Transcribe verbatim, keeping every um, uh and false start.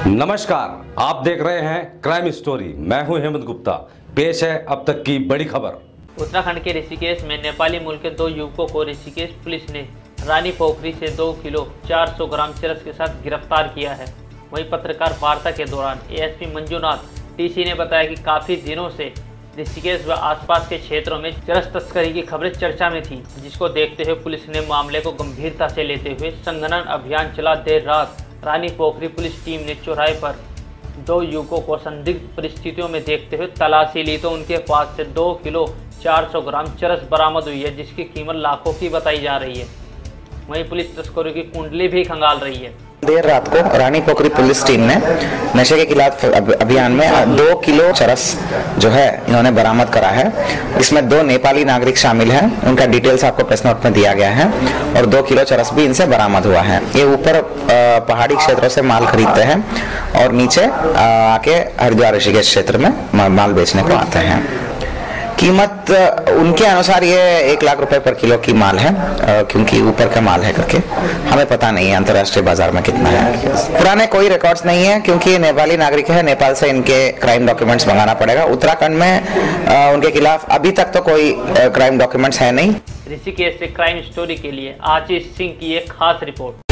नमस्कार, आप देख रहे हैं क्राइम स्टोरी। मैं हूं हेमंत गुप्ता। पेश है अब तक की बड़ी खबर। उत्तराखंड के ऋषिकेश में नेपाली मूल के दो युवकों को ऋषिकेश पुलिस ने रानी पोखरी से दो किलो चार सौ ग्राम चरस के साथ गिरफ्तार किया है। वहीं पत्रकार वार्ता के दौरान एएसपी मंजुनाथ टीसी ने बताया कि काफ़ी दिनों से ऋषिकेश व आसपास के क्षेत्रों में चरस तस्करी की खबरें चर्चा में थी, जिसको देखते हुए पुलिस ने मामले को गंभीरता से लेते हुए संघनन अभियान चला। देर रात रानी पोखरी पुलिस टीम ने चौराहे पर दो युवकों को संदिग्ध परिस्थितियों में देखते हुए तलाशी ली तो उनके पास से दो किलो चार सौ ग्राम चरस बरामद हुई है, जिसकी कीमत लाखों की बताई जा रही है। वहीं पुलिस तस्करों की कुंडली भी खंगाल रही है। देर रात को रानी पोखरी पुलिस टीम ने नशे के खिलाफ अभियान में दो किलो चरस जो है इन्होंने बरामद करा है। इसमें दो नेपाली नागरिक शामिल हैं, उनका डिटेल्स आपको प्रेस नोट में दिया गया है और दो किलो चरस भी इनसे बरामद हुआ है। ये ऊपर पहाड़ी क्षेत्रों से माल खरीदते हैं और नीचे आके हरिद्वार ऋषिकेश क्षेत्र में माल बेचने को आते हैं। कीमत उनके अनुसार ये एक लाख रुपए पर किलो की माल है, क्योंकि ऊपर का माल है करके हमें पता नहीं है अंतर्राष्ट्रीय बाजार में कितना है। पुराने कोई रिकॉर्ड्स नहीं है, क्योंकि ये नेपाली नागरिक है। नेपाल से इनके क्राइम डॉक्यूमेंट्स मंगाना पड़ेगा। उत्तराखंड में उनके खिलाफ अभी तक तो कोई क्राइम डॉक्यूमेंट्स है नहीं। ऋषिकेश से क्राइम स्टोरी के लिए आशीष सिंह की एक खास रिपोर्ट।